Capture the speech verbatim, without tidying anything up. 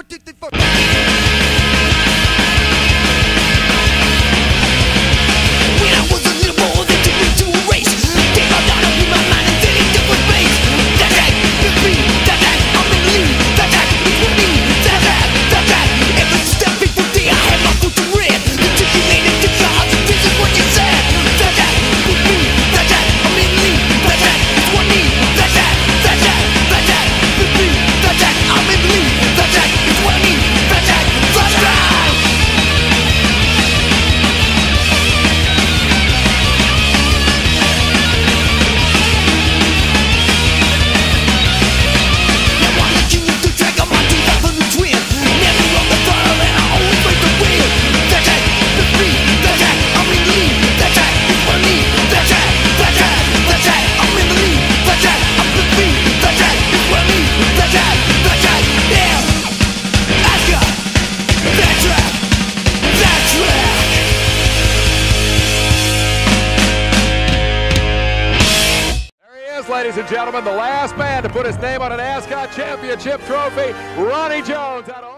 What did they fuck? When I was a little boy, they took me to a race. Came out down up in my mind and did it different ways. That that, with me, that that, I'm in the lead. That that, it's with me, that that, that that. Every step before day, I had my foot to red. The ticket made it to God, this is what you said. That that, with me, that that, I'm in the lead. That that, it's with me, that that, that that, that that. With me, that that, I'm in the lead. That that, it's with me, that that, that that. Ladies and gentlemen, the last man to put his name on an Ascot Championship trophy, Ronnie Jones. Out of